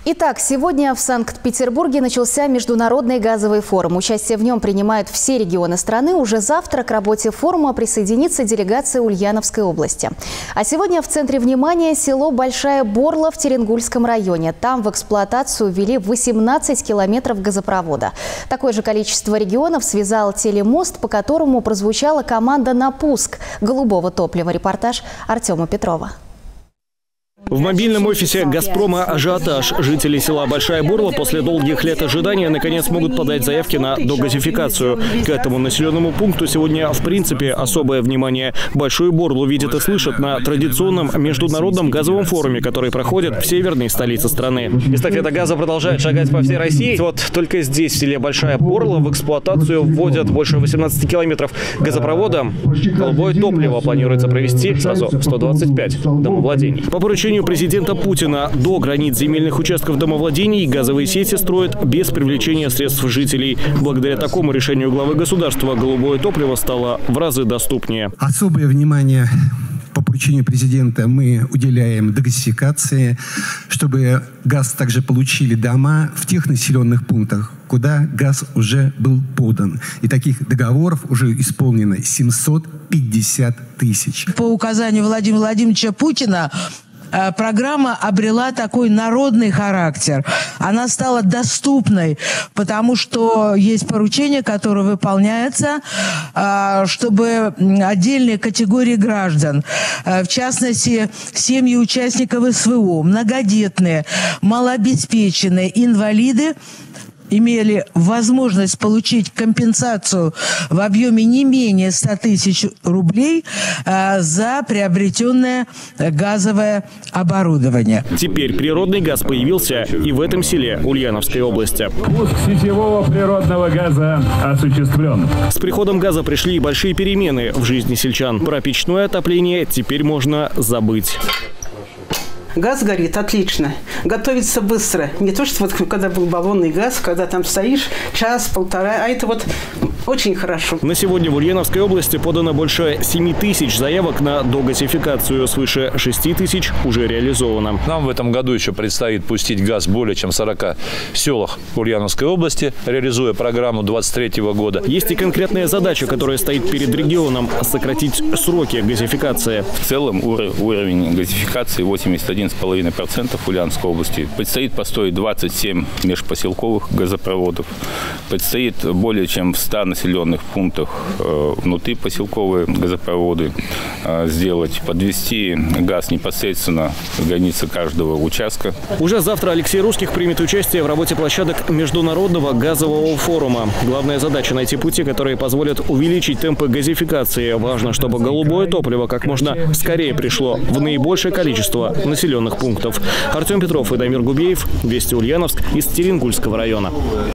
Итак, сегодня в Санкт-Петербурге начался международный газовый форум. Участие в нем принимают все регионы страны. Уже завтра к работе форума присоединится делегация Ульяновской области. А сегодня в центре внимания село Большая Борла в Теренгульском районе. Там в эксплуатацию ввели 18 километров газопровода. Такое же количество регионов связал телемост, по которому прозвучала команда на пуск голубого топлива. Репортаж Артема Петрова. В мобильном офисе «Газпрома» ажиотаж. Жители села Большая Борла после долгих лет ожидания наконец могут подать заявки на догазификацию. К этому населенному пункту сегодня в принципе особое внимание. Большую Борлу видят и слышат на традиционном международном газовом форуме, который проходит в северной столице страны. Эстафета газа продолжает шагать по всей России. Вот только здесь, в селе Большая Борла, в эксплуатацию вводят больше 18 километров газопровода. Голубое топливо планируется провести сразу 125 домовладений. По поручению президента Путина до границ земельных участков домовладений газовые сети строят без привлечения средств жителей. Благодаря такому решению главы государства голубое топливо стало в разы доступнее. Особое внимание по поручению президента мы уделяем догазификации, чтобы газ также получили дома в тех населенных пунктах, куда газ уже был подан. И таких договоров уже исполнено 750 тысяч. По указанию Владимира Владимировича Путина программа обрела такой народный характер. Она стала доступной, потому что есть поручение, которое выполняется, чтобы отдельные категории граждан, в частности, семьи участников СВО, многодетные, малообеспеченные, инвалиды, имели возможность получить компенсацию в объеме не менее 100 тысяч рублей за приобретенное газовое оборудование. Теперь природный газ появился и в этом селе Ульяновской области. Пуск сетевого природного газа осуществлен. С приходом газа пришли и большие перемены в жизни сельчан. Про печное отопление теперь можно забыть. Газ горит отлично, готовится быстро. Не то, что вот когда был баллонный газ, когда там стоишь час-полтора, а это вот очень хорошо. На сегодня в Ульяновской области подано больше 7 тысяч заявок на догазификацию. Свыше 6 тысяч уже реализовано. Нам в этом году еще предстоит пустить газ более чем в 40 селах Ульяновской области, реализуя программу 2023 года. Есть и конкретная задача, которая стоит перед регионом – сократить сроки газификации. В целом уровень газификации 81,5% в Ульяновской области. Предстоит построить 27 межпоселковых газопроводов. Предстоит более чем в 100 населенных пунктах внутрипоселковые газопроводы сделать, подвести газ непосредственно в границы каждого участка. Уже завтра Алексей Русских примет участие в работе площадок Международного газового форума. Главная задача – найти пути, которые позволят увеличить темпы газификации. Важно, чтобы голубое топливо как можно скорее пришло в наибольшее количество населенных пунктов. Артем Петров и Дамир Губеев, Вести Ульяновск из Теренгульского района.